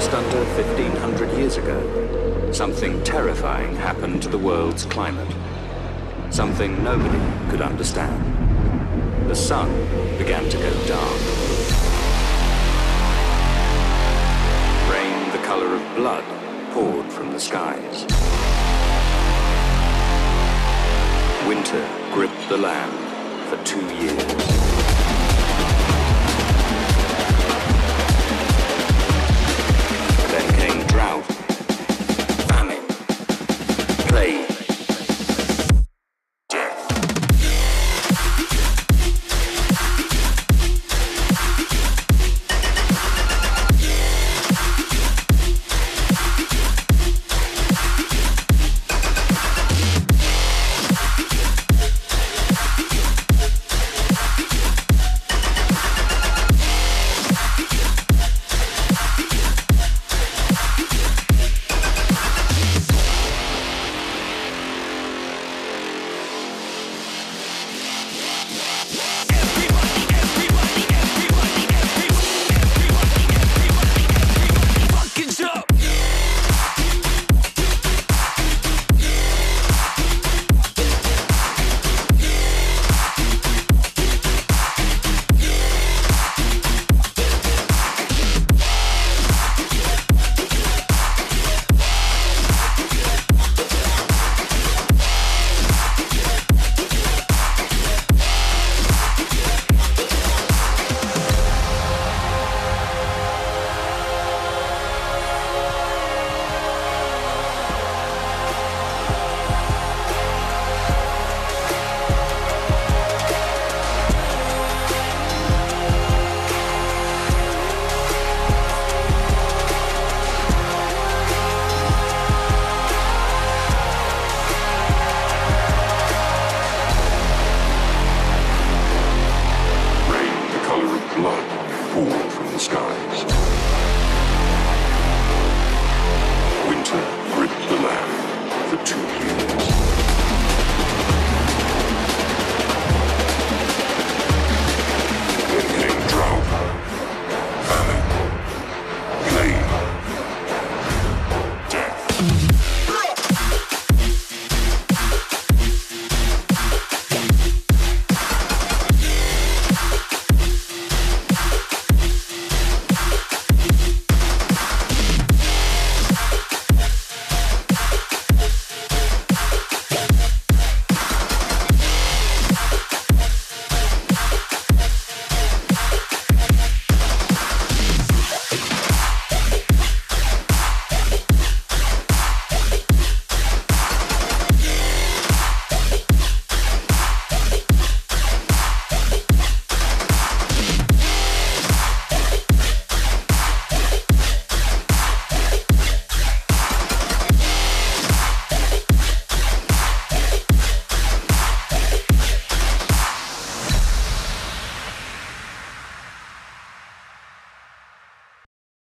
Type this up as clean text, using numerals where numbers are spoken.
Just under 1,500 years ago, something terrifying happened to the world's climate. Something nobody could understand. The sun began to go dark. Rain the color of blood poured from the skies. Winter gripped the land for 2 years. Then came drought, famine, plague, death. Blood poured from the skies.